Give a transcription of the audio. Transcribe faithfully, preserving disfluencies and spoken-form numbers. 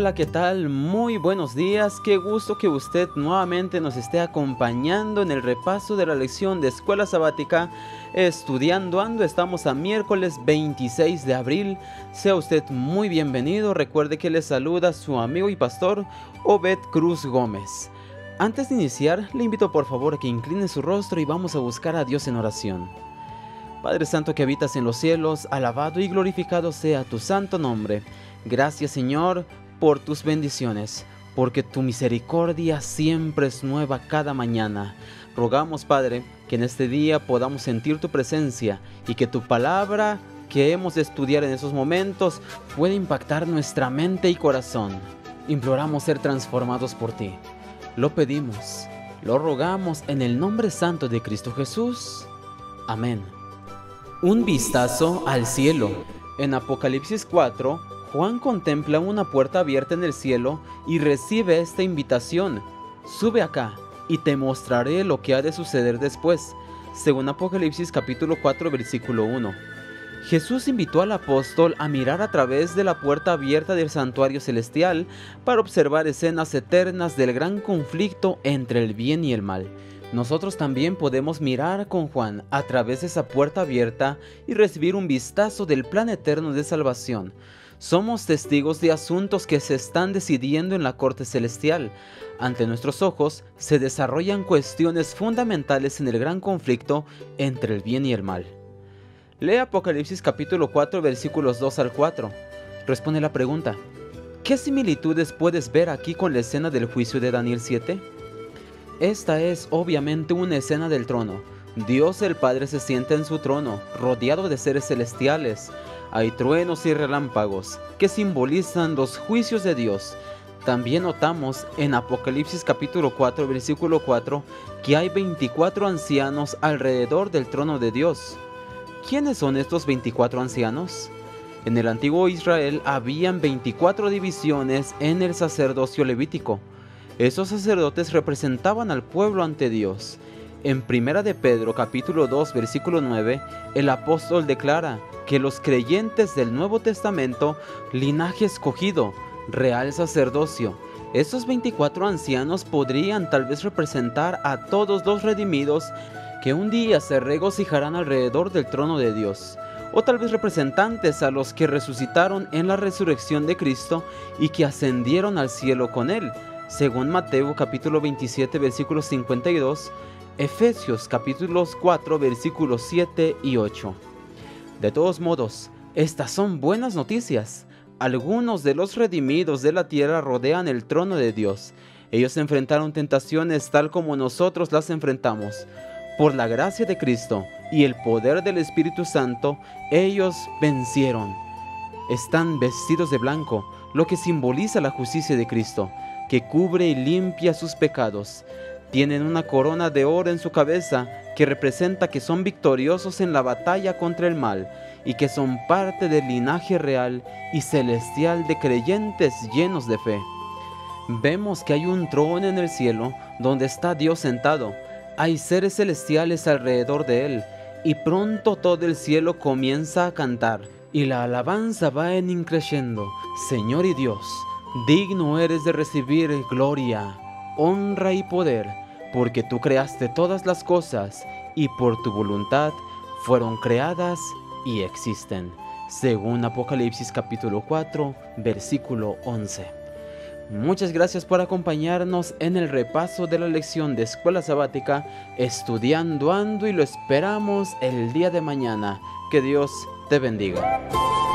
Hola, ¿qué tal? Muy buenos días, qué gusto que usted nuevamente nos esté acompañando en el repaso de la lección de Escuela Sabática Estudiando Ando. Estamos a miércoles veintiséis de abril, sea usted muy bienvenido. Recuerde que le saluda su amigo y pastor Obed Cruz Gómez. Antes de iniciar, le invito por favor a que incline su rostro y vamos a buscar a Dios en oración. Padre Santo que habitas en los cielos, alabado y glorificado sea tu santo nombre. Gracias, Señor, por tus bendiciones, porque tu misericordia siempre es nueva cada mañana. Rogamos, Padre, que en este día podamos sentir tu presencia y que tu palabra que hemos de estudiar en esos momentos pueda impactar nuestra mente y corazón. Imploramos ser transformados por ti. Lo pedimos, lo rogamos en el nombre santo de Cristo Jesús. Amén. Un vistazo al cielo. En Apocalipsis cuatro, Juan contempla una puerta abierta en el cielo y recibe esta invitación: sube acá y te mostraré lo que ha de suceder después, según Apocalipsis capítulo cuatro versículo uno. Jesús invitó al apóstol a mirar a través de la puerta abierta del santuario celestial para observar escenas eternas del gran conflicto entre el bien y el mal. Nosotros también podemos mirar con Juan a través de esa puerta abierta y recibir un vistazo del plan eterno de salvación. Somos testigos de asuntos que se están decidiendo en la corte celestial. Ante nuestros ojos se desarrollan cuestiones fundamentales en el gran conflicto entre el bien y el mal. Lee Apocalipsis capítulo cuatro versículos dos al cuatro. Responde la pregunta: ¿qué similitudes puedes ver aquí con la escena del juicio de Daniel siete? Esta es obviamente una escena del trono. Dios el Padre se sienta en su trono, rodeado de seres celestiales. Hay truenos y relámpagos que simbolizan los juicios de Dios. También notamos en Apocalipsis capítulo cuatro versículo cuatro que hay veinticuatro ancianos alrededor del trono de Dios. ¿Quiénes son estos veinticuatro ancianos? En el antiguo Israel habían veinticuatro divisiones en el sacerdocio levítico. Esos sacerdotes representaban al pueblo ante Dios. En Primera de Pedro capítulo dos versículo nueve, el apóstol declara que los creyentes del Nuevo Testamento, linaje escogido, real sacerdocio, esos veinticuatro ancianos podrían tal vez representar a todos los redimidos que un día se regocijarán alrededor del trono de Dios, o tal vez representantes a los que resucitaron en la resurrección de Cristo y que ascendieron al cielo con Él, según Mateo capítulo veintisiete versículos cincuenta y dos, Efesios capítulos cuatro versículos siete y ocho. De todos modos, estas son buenas noticias. Algunos de los redimidos de la tierra rodean el trono de Dios. Ellos enfrentaron tentaciones tal como nosotros las enfrentamos. Por la gracia de Cristo y el poder del Espíritu Santo, ellos vencieron. Están vestidos de blanco, lo que simboliza la justicia de Cristo, que cubre y limpia sus pecados. Tienen una corona de oro en su cabeza que representa que son victoriosos en la batalla contra el mal y que son parte del linaje real y celestial de creyentes llenos de fe. Vemos que hay un trono en el cielo donde está Dios sentado. Hay seres celestiales alrededor de él y pronto todo el cielo comienza a cantar y la alabanza va en increciendo. Señor y Dios, digno eres de recibir gloria, honra y poder, porque tú creaste todas las cosas y por tu voluntad fueron creadas y existen. Según Apocalipsis capítulo cuatro, versículo once. Muchas gracias por acompañarnos en el repaso de la lección de Escuela Sabática Estudiando Ando y lo esperamos el día de mañana. Que Dios te bendiga.